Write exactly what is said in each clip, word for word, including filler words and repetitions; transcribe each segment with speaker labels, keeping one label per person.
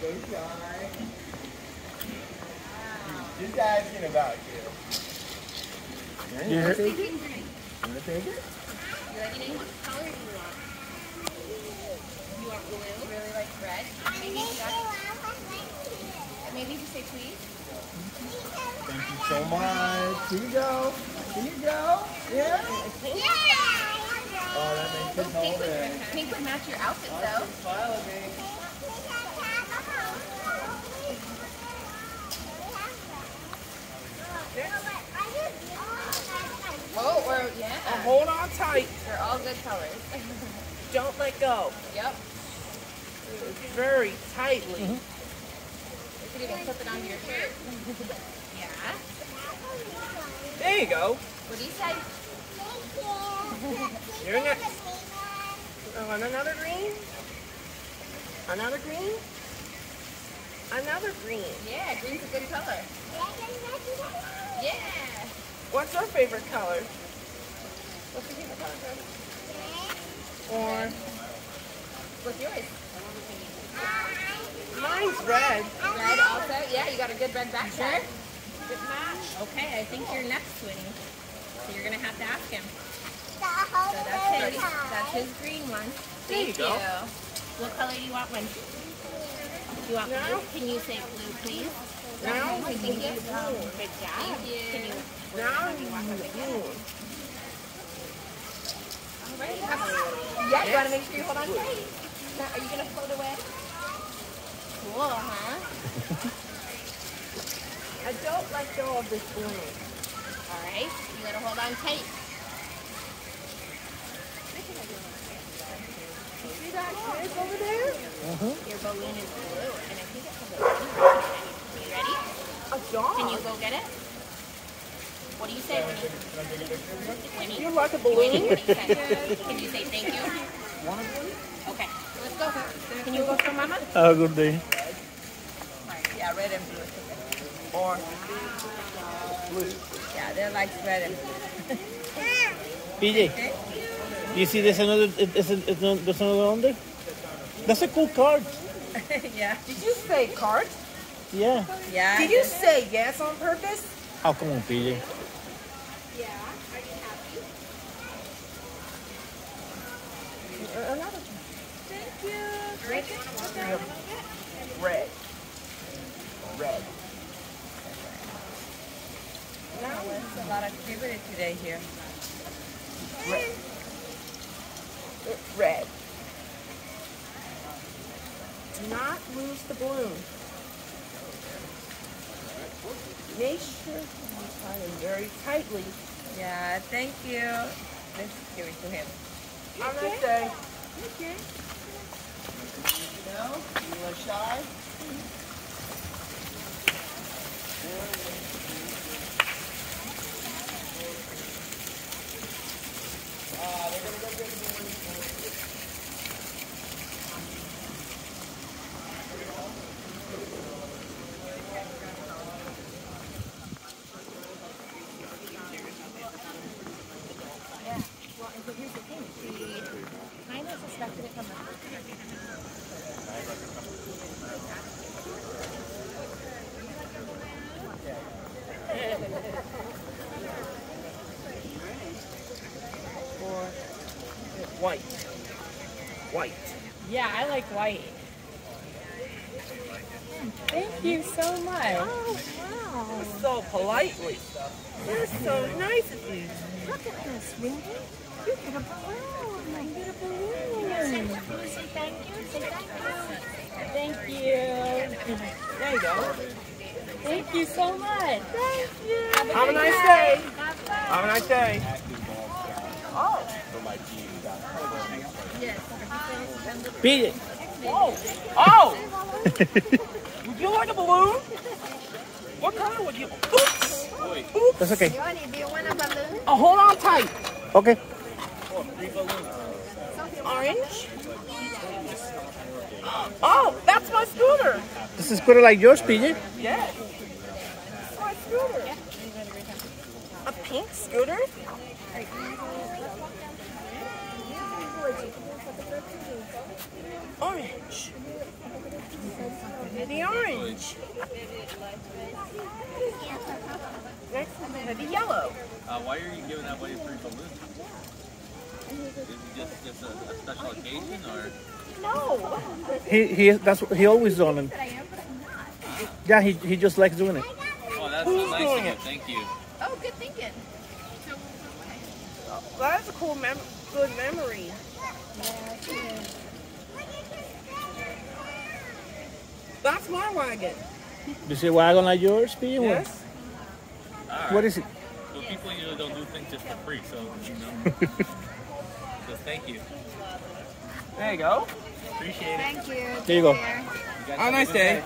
Speaker 1: shy. Just asking about you.
Speaker 2: You
Speaker 1: want to
Speaker 2: take
Speaker 1: take it? You want to take it?
Speaker 3: You like it? What color do you want? You want blue? You really like red? Maybe just, maybe just say please.
Speaker 1: Thank you so much. Here you go. Here you go. Yeah? Oh, that makes it
Speaker 3: Pink
Speaker 1: hold
Speaker 3: would,
Speaker 1: it.
Speaker 3: pink would match your outfit though.
Speaker 1: Smile at me.
Speaker 3: Oh, or yeah.
Speaker 4: Now hold on tight.
Speaker 3: They're all good colors.
Speaker 4: Don't let go.
Speaker 3: Yep.
Speaker 4: Very tightly.
Speaker 3: You could even clip it onto your shirt. Yeah.
Speaker 4: There you go.
Speaker 3: What do you say?
Speaker 4: You're next. Oh, and another green. Another green. Another green.
Speaker 3: Yeah, green's a good color. Yeah.
Speaker 4: What's your favorite color? What's your favorite color? Or
Speaker 3: What's yours?
Speaker 4: mine's red.
Speaker 3: Red also? Yeah, you got a good red backpack. Good match. Okay, I think you're next, sweetie. So you're gonna have to ask him. So that's his, that's his green one.
Speaker 4: There you
Speaker 3: Thank
Speaker 4: go.
Speaker 3: you. What color do you want one? Do you want
Speaker 4: No.
Speaker 3: blue? Can you say blue, please?
Speaker 4: Now
Speaker 3: Okay,
Speaker 4: you
Speaker 3: thank you.
Speaker 4: do blue.
Speaker 3: Good job. Thank you. Can you?
Speaker 4: Now you do blue.
Speaker 3: All right. Yeah, you want to make sure you hold on tight. Now, are you going to float away? Cool, huh?
Speaker 4: I don't let go of this blue.
Speaker 3: All right. You got to hold on tight.
Speaker 4: See that kids over there?
Speaker 2: Uh-huh.
Speaker 3: Your balloon is blue, and I think it's a balloon. You ready?
Speaker 4: A dog.
Speaker 3: Can you go get it? What do you say, Winnie? Winnie?
Speaker 4: You like a
Speaker 3: Winnie,
Speaker 4: balloon?
Speaker 3: what do you say? Can you say thank you? Okay, let's go. Can you go for Mama?
Speaker 2: Have a good day.
Speaker 3: Yeah, red and blue.
Speaker 4: Or
Speaker 3: Yeah, they like red and
Speaker 2: P J, do you see there's another, there's, a, there's another on there? That's a cool card.
Speaker 3: yeah.
Speaker 4: did you say cart?
Speaker 2: Yeah.
Speaker 3: Yeah.
Speaker 4: Did you say yes on purpose?
Speaker 2: How come on, P J?
Speaker 3: Yeah. Are you happy?
Speaker 4: Uh, Another one.
Speaker 3: Thank you. Drink it.
Speaker 4: Red. Red.
Speaker 3: Now it's a lot of activity today here.
Speaker 4: Red. Red. Do not lose the balloon. Make sure you tie it very tightly.
Speaker 3: Yeah, thank you. Let's give it to him.
Speaker 4: Have a nice day.
Speaker 3: Okay.
Speaker 1: No? You are shy? Ah, they're gonna go get me.
Speaker 3: Kind of suspected it from the first
Speaker 4: Or white. White.
Speaker 5: Yeah, I like white. Thank you so much.
Speaker 4: Oh, wow. So politely. You're so nice of you.
Speaker 5: Look at this, Windy. You get a balloon. I get a balloon. Say thank you. Say thank you. Thank you.
Speaker 4: There you go.
Speaker 5: Thank you so much. Thank you. Have a,
Speaker 4: Have a
Speaker 5: good
Speaker 4: nice
Speaker 5: day.
Speaker 4: day.
Speaker 5: Have fun.
Speaker 4: Have a nice day. Oh.
Speaker 2: P J.
Speaker 4: Whoa. Oh. Would you like a balloon? What color would you? Oops. Oops.
Speaker 2: That's okay.
Speaker 3: Johnny, do you want a balloon?
Speaker 4: Oh, hold on tight.
Speaker 2: Okay.
Speaker 4: Orange. Oh, that's my scooter.
Speaker 2: This is scooter like yours, P J.
Speaker 4: Yeah. That's my scooter. A pink scooter? Orange.
Speaker 3: The orange. Next, the yellow.
Speaker 4: Uh, why are you giving away free balloons? Is it just, just a, a special occasion, or?
Speaker 3: No.
Speaker 2: He he that's what he always doing it. Yeah, he he just likes doing it.
Speaker 4: Oh, that's so
Speaker 3: Who's
Speaker 4: nice
Speaker 3: doing
Speaker 4: of you.
Speaker 3: it?
Speaker 4: Thank you.
Speaker 3: Oh, good thinking. That's a cool, mem good memory. That's my wagon.
Speaker 2: You see Wagon like yours, P?
Speaker 3: Yes.
Speaker 4: All right.
Speaker 2: What is it?
Speaker 4: So people usually don't do things just for free, so you know. So thank you.
Speaker 3: There you go.
Speaker 4: Appreciate it.
Speaker 5: Thank you.
Speaker 2: There you go.
Speaker 4: You guys
Speaker 3: Have a nice day.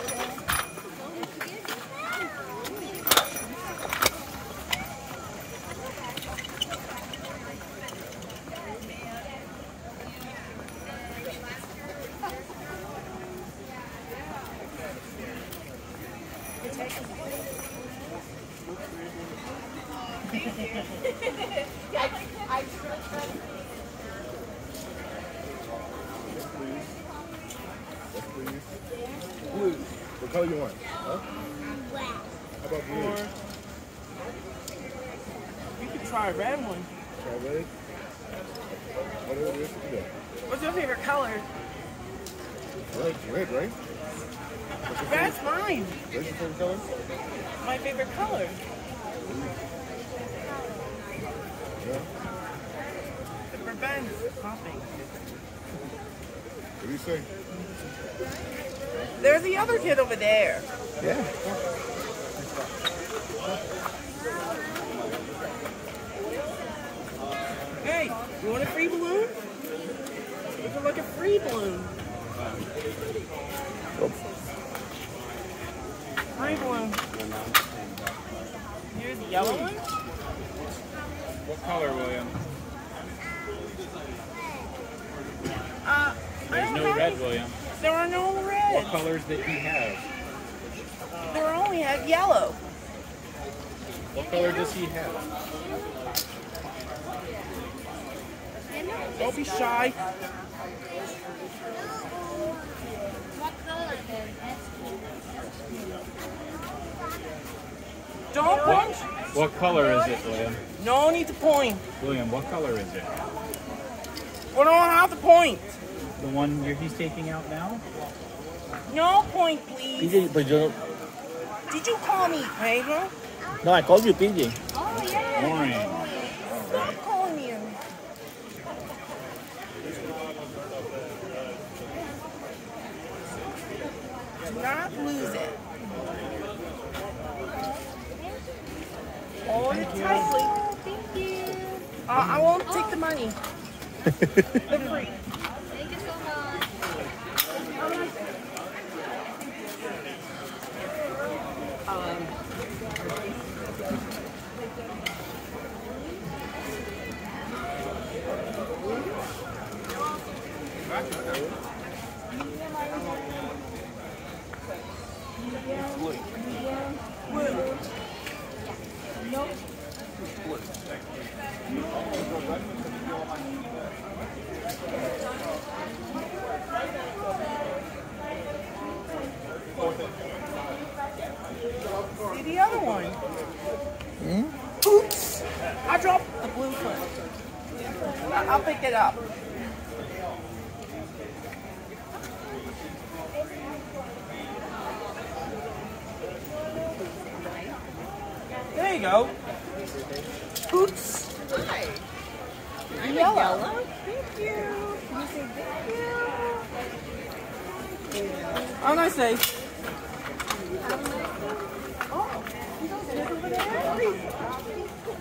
Speaker 1: Blue. What color you want? Huh? How about blue?
Speaker 3: You could try a red one.
Speaker 1: Try red? Whatever it is, you do.
Speaker 3: What's your favorite color?
Speaker 1: Red, red, right? What's your
Speaker 3: That's
Speaker 1: favorite?
Speaker 3: mine.
Speaker 1: Red's your favorite color?
Speaker 3: My favorite color.
Speaker 1: Yeah.
Speaker 3: It prevents popping.
Speaker 1: What do you say?
Speaker 3: There's the other kid over there.
Speaker 1: Yeah.
Speaker 3: Hey, you want a free balloon? Would you like a free balloon? Free balloon. Here's the yellow one.
Speaker 4: What color, William?
Speaker 3: Uh, I
Speaker 4: There's
Speaker 3: don't
Speaker 4: no
Speaker 3: have
Speaker 4: red,
Speaker 3: any-
Speaker 4: William.
Speaker 3: There are no
Speaker 4: What
Speaker 3: reds.
Speaker 4: colors did he have?
Speaker 3: There only have yellow.
Speaker 4: What color does he have?
Speaker 3: Don't be shy.
Speaker 5: What color then?
Speaker 3: Don't point.
Speaker 4: What color is it, William?
Speaker 3: No need to point.
Speaker 4: William, what color is it?
Speaker 3: We don't have to point.
Speaker 4: The one you're, he's taking out now?
Speaker 3: No point, please.
Speaker 2: P J, but you
Speaker 3: Did you call me Pedro?
Speaker 2: no, I called you P J.
Speaker 5: Oh, yeah.
Speaker 4: Orange.
Speaker 3: Stop calling me. Do not lose it. Hold it tightly.
Speaker 5: Thank you.
Speaker 3: Uh, I won't take the money. The free.
Speaker 5: Thank you so much.
Speaker 3: See the other one. Hmm? Oops. I dropped the blue one. I- I'll pick it up. There you go. Oops. Hi. I'm yellow. yellow. Thank you. Can you say thank you? Oh, nice day. Oh, you don't sit over there?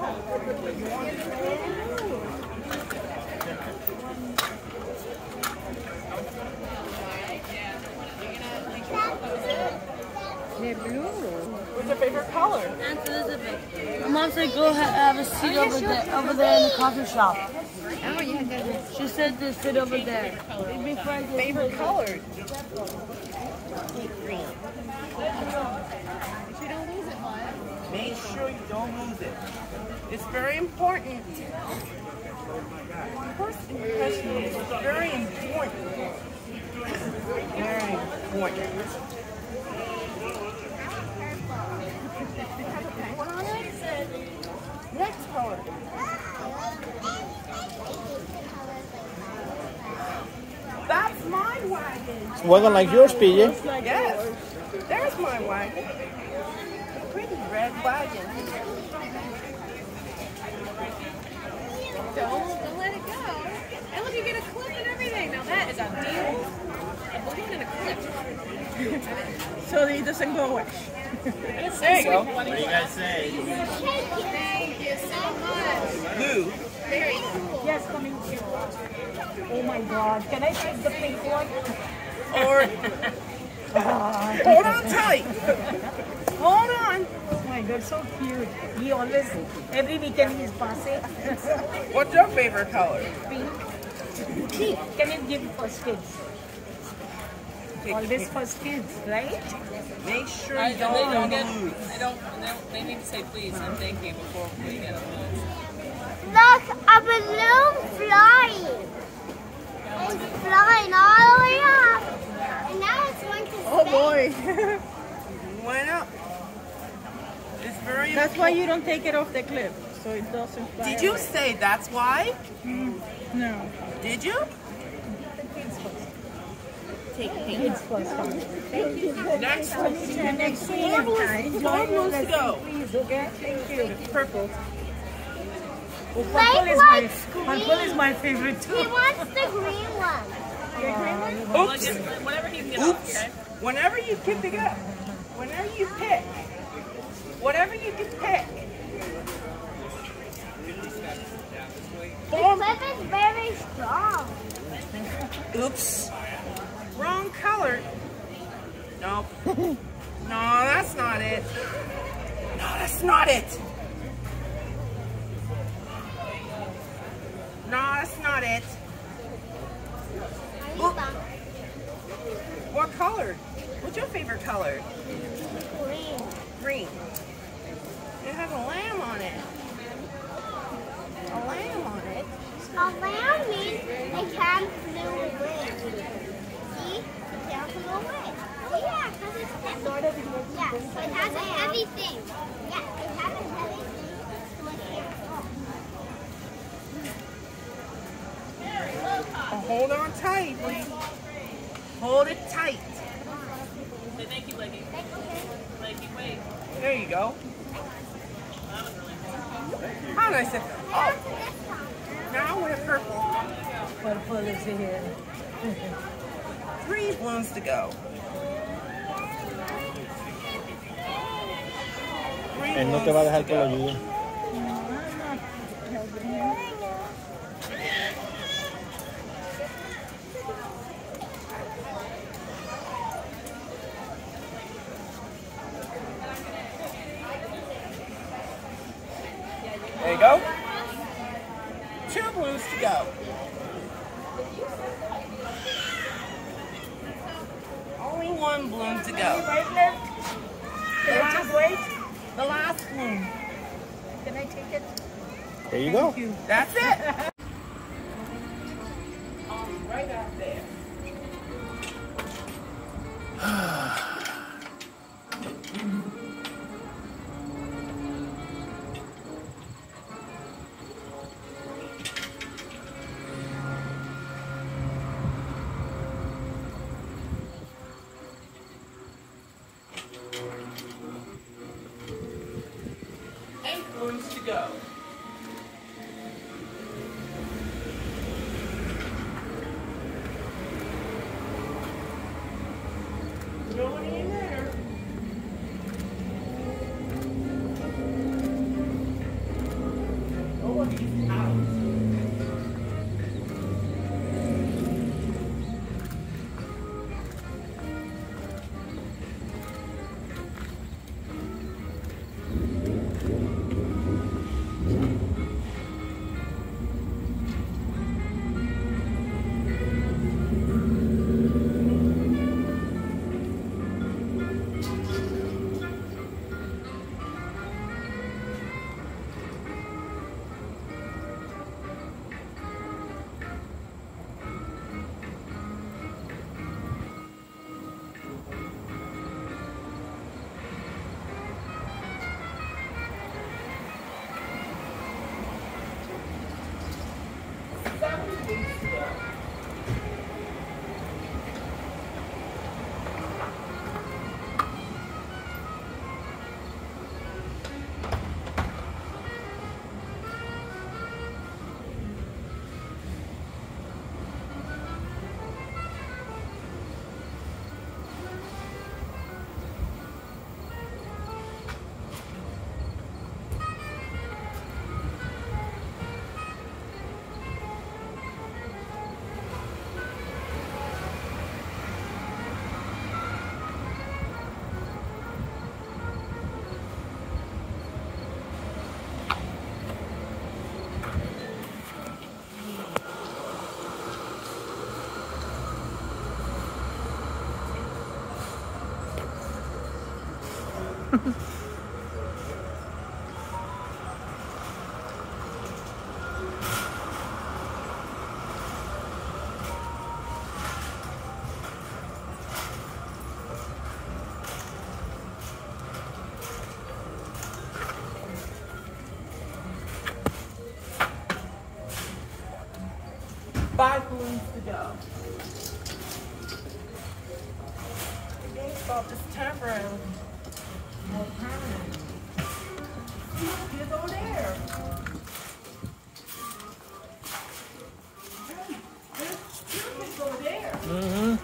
Speaker 5: They're blue.
Speaker 3: What's your favorort color?
Speaker 5: Aunt Elizabeth. Mom said go ha have a seat over there, over there in the coffee shop. Oh, yeah, good. She said to sit over there. Before I get
Speaker 3: Favorite color?
Speaker 5: green. She don't lose it, Maya.
Speaker 3: Make sure you don't lose it. It's very important. First impression is very important.
Speaker 5: Next color.
Speaker 4: That's my wagon.
Speaker 2: Wagon like yours, P J.
Speaker 4: Yes. There's my wagon. Pretty red wagon.
Speaker 3: Don't, don't let it go. And look, you get a clip and everything. Now that is a deal. A balloon and a clip.
Speaker 5: So that it doesn't go away.
Speaker 4: There you go.
Speaker 2: What do you guys say?
Speaker 3: Thank you so much.
Speaker 4: Blue.
Speaker 3: Very cool.
Speaker 5: Yes, coming here. Oh my God. Can I take the pink one?
Speaker 4: Or hold on tight. Hold on.
Speaker 5: Oh my God, so cute. He always, every weekend he's passing.
Speaker 4: What's your favorite color?
Speaker 5: Pink. Pink. Can you give first kids? Always first kids, right?
Speaker 4: Make sure
Speaker 6: I,
Speaker 4: you
Speaker 6: they
Speaker 4: don't,
Speaker 6: don't get,
Speaker 4: lose.
Speaker 6: they don't, they, they need to say please and thank you before we get them.
Speaker 7: Look, a balloon flying. It's flying all the way up. And now it's going to stay.
Speaker 5: Oh boy.
Speaker 4: Went up. It's very
Speaker 5: That's why you don't take it off the clip, so it doesn't fly
Speaker 4: Did you
Speaker 5: away.
Speaker 4: say that's why?
Speaker 5: No.
Speaker 4: Did you?
Speaker 5: Take kids first.
Speaker 4: Next
Speaker 5: one. Next one.
Speaker 4: Four blues to go.
Speaker 5: Please, okay? Thank you.
Speaker 4: Purple.
Speaker 5: Oh,
Speaker 7: Blake
Speaker 5: purple is my
Speaker 7: likes
Speaker 5: purple is my favorite too.
Speaker 7: He wants the green one.
Speaker 4: Oops.
Speaker 6: Whatever he can get
Speaker 4: Oops.
Speaker 6: off, okay?
Speaker 4: Whenever you can pick up, whenever you pick, whatever you can pick.
Speaker 7: The clip is very strong.
Speaker 4: Oops. Wrong color. Nope. No, that's not it. No, that's not it. No, that's not it. Oop. What color? What's your favorite color?
Speaker 7: Green.
Speaker 4: Green. It has a lamb on it. A lamb on it.
Speaker 7: A lamb means it can flew away. See? It can flew away. Oh yeah, because it's heavy. Yeah, it has a heavy thing. Yeah, it has a heavy thing. Look here.
Speaker 4: Oh, hold on tight, please. Hold it tight.
Speaker 6: Say thank you, Blakey. Blakey, wait.
Speaker 4: There you go. How nice it. Oh, now we're purple.
Speaker 5: Purple is here.
Speaker 4: Three balloons to go. Three
Speaker 2: Él no te va a dejar
Speaker 4: balloons
Speaker 2: que lo
Speaker 4: to go.
Speaker 2: ayude.
Speaker 4: There you go. Two balloons to go. Only one balloon to go.
Speaker 5: Right left.
Speaker 4: The
Speaker 5: Can I just wait?
Speaker 4: The last balloon.
Speaker 5: Can I take it?
Speaker 2: There you go.
Speaker 5: Thank you.
Speaker 4: That's it. Right out there. Eight balloons to go. Nobody in there. Nobody's out. Five balloons to go. The game thought this time around more permanent. Kids over there. Hey, there's two kids over there.
Speaker 2: Mm-hmm.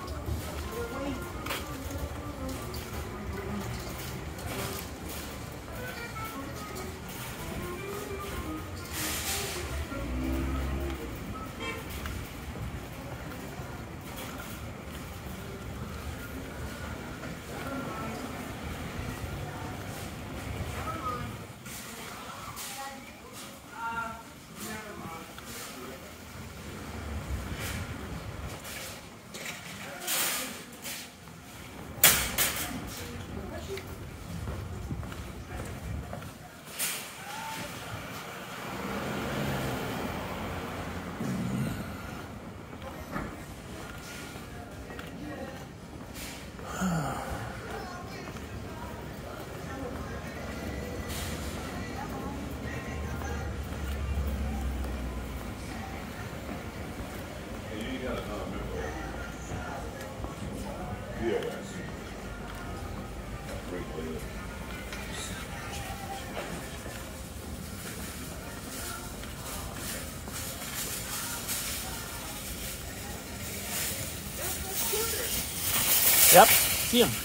Speaker 2: Yep, see him.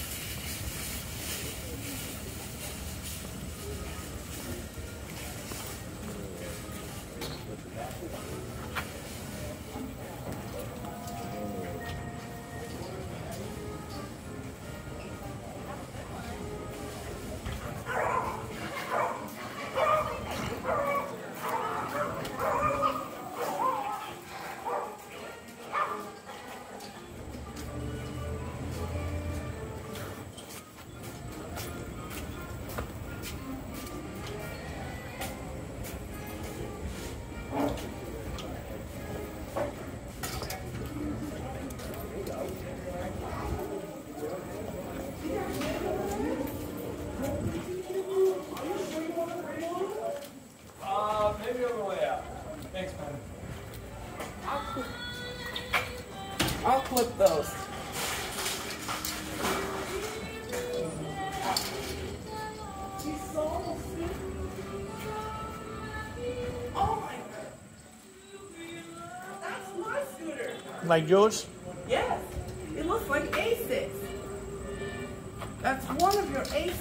Speaker 4: I'll clip those. Oh my God. That's my scooter.
Speaker 2: Like yours?
Speaker 4: Yes. It looks like A six. That's one of your A six.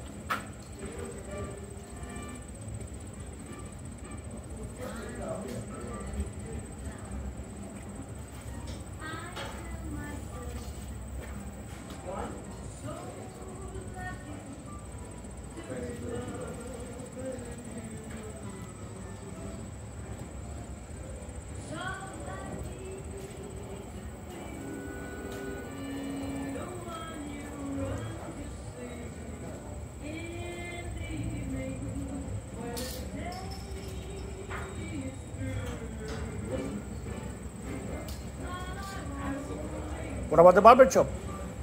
Speaker 2: What about the barber shop?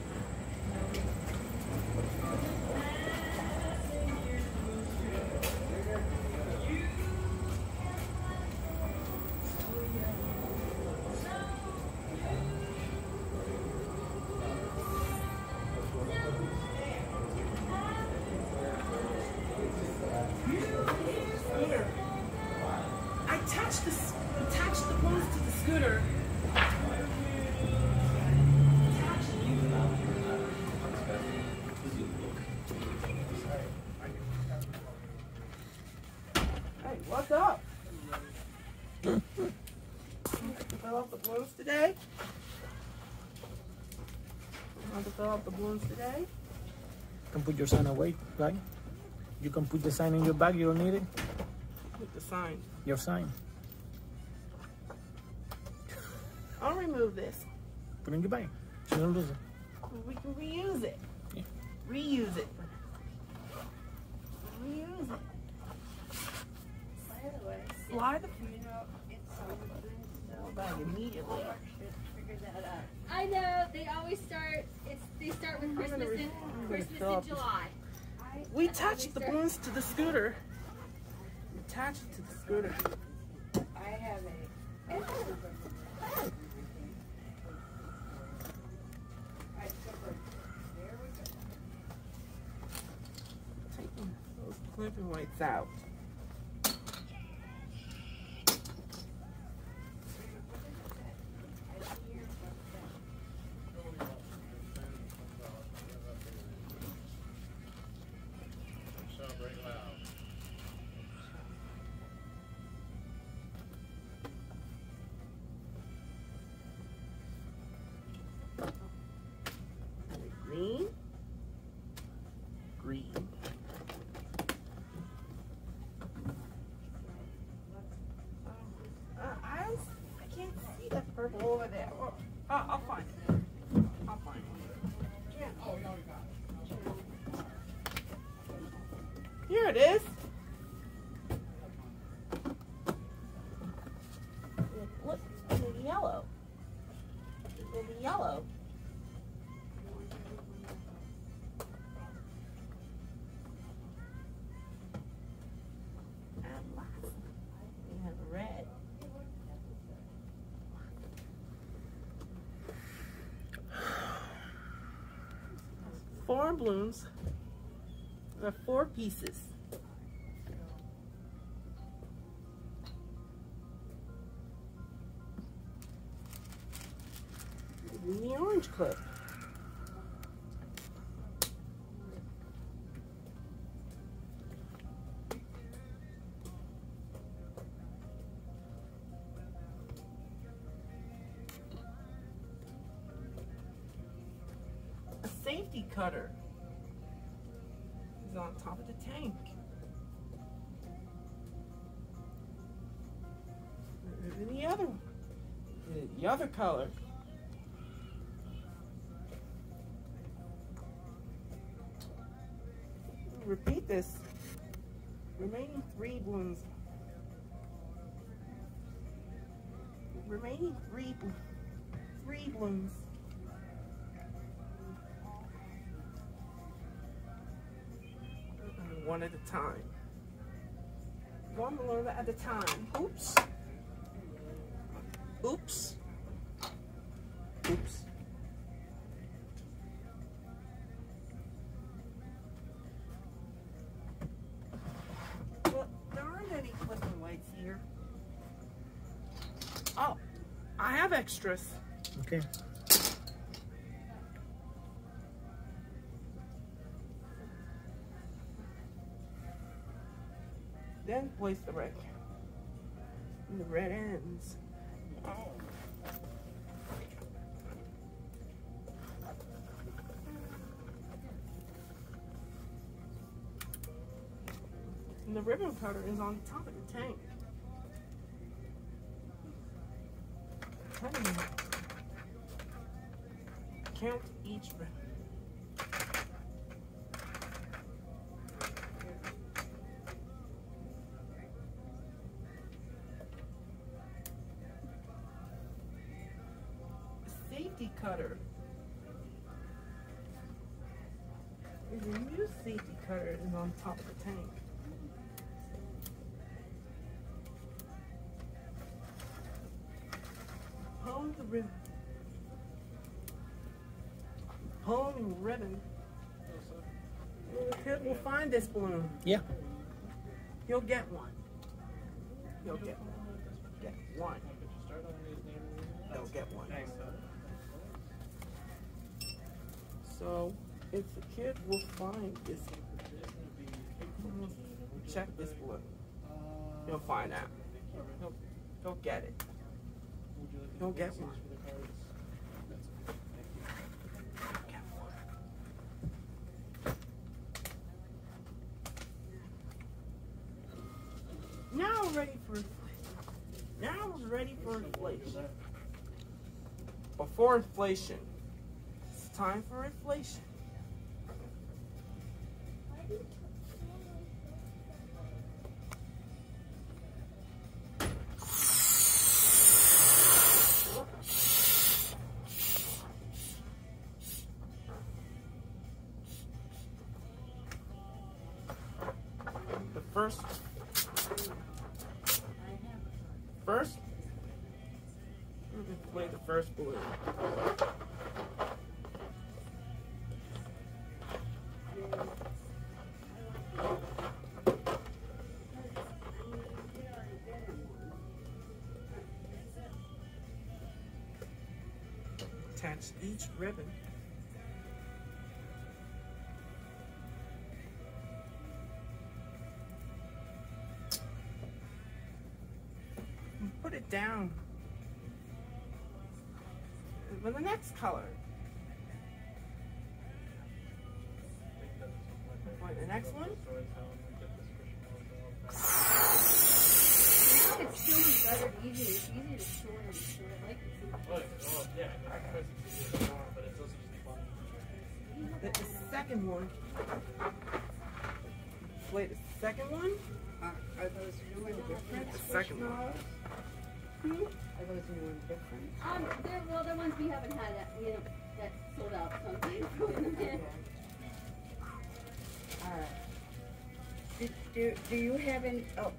Speaker 4: Scooter. I attached the attached the balloons to the scooter. Hey, what's up? Fill up the balloons today? Want to fill up the balloons today?
Speaker 2: You can put your sign away, right? You can put the sign in your bag, you don't need it.
Speaker 4: With the sign.
Speaker 2: Your sign.
Speaker 4: I'll remove this.
Speaker 2: Put it in your bag. So you don't lose it.
Speaker 4: We can reuse it.
Speaker 2: Yeah.
Speaker 4: Reuse it. use it. Slide the back immediately.
Speaker 3: I know, they always start, it's, they start with Christmas in, Christmas in July.
Speaker 4: We attached the balloons to the scooter. We attached it to the scooter.
Speaker 5: I have a.
Speaker 4: Taking those clipping weights out. Green, green. Uh, I, I can't see that purple over there. Oh, uh, I'll find it. I'll find it. Here it is. Look, it's in yellow. It's in yellow. Red. Four balloons. There are four pieces. And the orange clip. Safety cutter is on top of the tank. And the other one, the other color. Repeat this. Remaining three balloons. Remaining three, three balloons. One at a time. One balloon at a time. Oops. Oops. Oops. Well, there aren't any clipping weights here. Oh, I have extras.
Speaker 2: Okay.
Speaker 4: Then place the red. And the red ends. And the ribbon cutter is on top of the tank. Cutting it. Count each ribbon. Safety cutter. There's a new safety cutter is on top of the tank. Pull the ribbon. Pull the ribbon. The kid will find this balloon.
Speaker 2: Yeah.
Speaker 4: You'll get one. You'll get one. Get one. You'll get one. So, if the kid will find this, check this balloon. He'll find out. He'll, he'll get it. He'll get one. Get one. Now we're ready for inflation. Now we're ready for inflation. Before inflation, it's time for inflation. first? First? Let me play the first balloon. Attach each ribbon. And put it down with the next color. Want the next one?
Speaker 5: It's so much better, easier. It's easier to sort and short. I like this.
Speaker 6: Well, yeah, I suppose it's easier, but it's also just fun.
Speaker 4: The, the second one. Wait, the second one?
Speaker 8: Uh, are those new and different?
Speaker 4: The second one.
Speaker 8: Hmm? Are those new and different?
Speaker 5: Um, there, well, the ones we haven't had that, you know, that sold out something.
Speaker 8: Okay. All right. Do, do, do you have any, oh.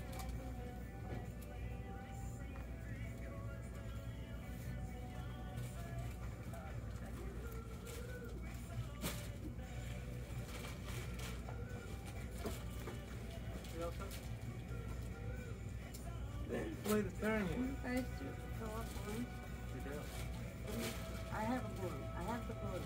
Speaker 4: Then play the third one.
Speaker 8: You guys do fill up one? I have a balloon. I have the balloon.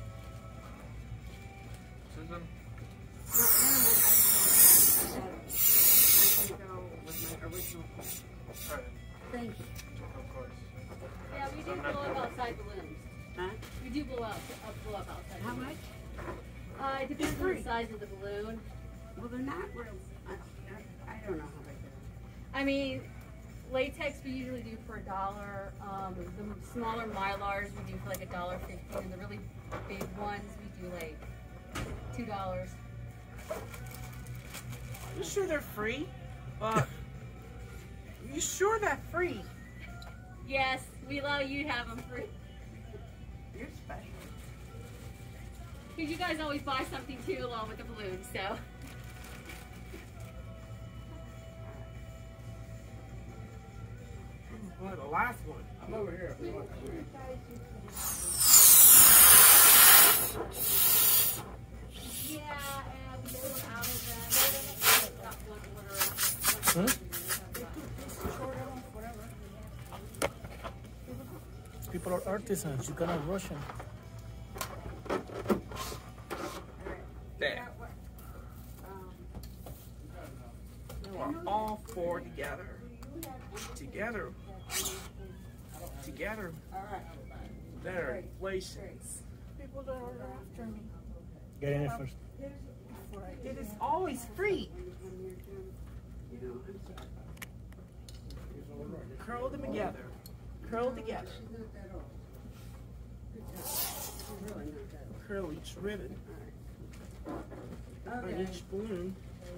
Speaker 6: Susan?
Speaker 8: No, no, no, I, I, I can go with my original plan.
Speaker 6: Alright,
Speaker 8: Thank you.
Speaker 6: of course.
Speaker 5: Yeah, we do blow up outside balloons.
Speaker 8: Huh?
Speaker 5: We do blow up, uh, blow up outside
Speaker 8: How
Speaker 5: balloons.
Speaker 8: much?
Speaker 5: Uh, it depends on the size of the balloon.
Speaker 8: Well, they're not real. I, I, I don't know how they do it.
Speaker 5: I mean, latex we usually do for a dollar. Um, the smaller Mylars we do for like a dollar fifty, and the really big ones we do like two dollars.
Speaker 4: You sure they're free? Uh, you sure they're free?
Speaker 5: Yes, we allow you to have them free.
Speaker 8: You're special.
Speaker 5: Because you guys always buy something too along with the balloon, so.
Speaker 4: Well, the last one.
Speaker 8: I'm over here. If you want to.
Speaker 5: Yeah, and we sold out of them. Got one order.
Speaker 2: Huh? People are artisans. You cannot rush them.
Speaker 4: There. You are all four together. Together. Together.
Speaker 8: All right.
Speaker 4: They're inflations. People that are after me.
Speaker 2: Get in it first.
Speaker 4: It is always free.
Speaker 8: You know, I'm sorry.
Speaker 4: Curl them together. Curl together.
Speaker 8: She's not that old. Good job. She's really not that old.
Speaker 4: Curl each ribbon
Speaker 8: All right.
Speaker 4: on
Speaker 8: Okay.
Speaker 4: each balloon.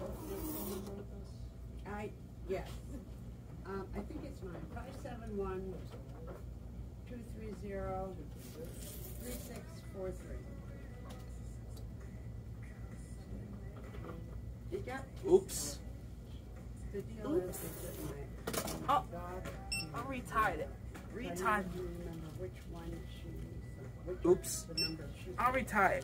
Speaker 8: I, yes. Um, I think it's mine. Five seven one two three zero three six four three. You got
Speaker 4: Oops.
Speaker 8: the deal is that my
Speaker 4: Oh,
Speaker 8: dog.
Speaker 4: I retied it.
Speaker 8: I need
Speaker 4: Retied.
Speaker 8: to remember which one she which
Speaker 4: Oops.
Speaker 8: the number she.
Speaker 4: I'll retie it.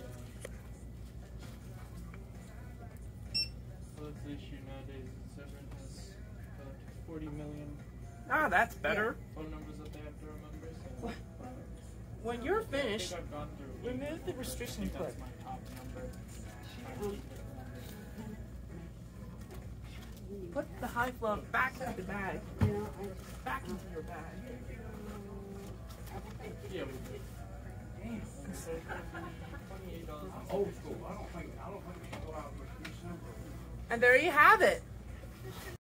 Speaker 6: So that's the issue nowadays. Severin has about forty million
Speaker 4: Ah, that's better.
Speaker 6: phone numbers that they have to remember. So
Speaker 4: When you're
Speaker 6: I think
Speaker 4: finished,
Speaker 6: I've gone through.
Speaker 4: remove the restriction
Speaker 6: That's
Speaker 4: clip.
Speaker 6: my top number.
Speaker 8: Um,
Speaker 4: Put the high glove back into the bag.
Speaker 8: you know, I,
Speaker 4: Back into your bag.
Speaker 6: Yeah, we did.
Speaker 4: Damn.
Speaker 6: So twenty-eight dollars.
Speaker 9: Old school. I don't think, I don't think it's allowed to be simple.
Speaker 4: And there you have it.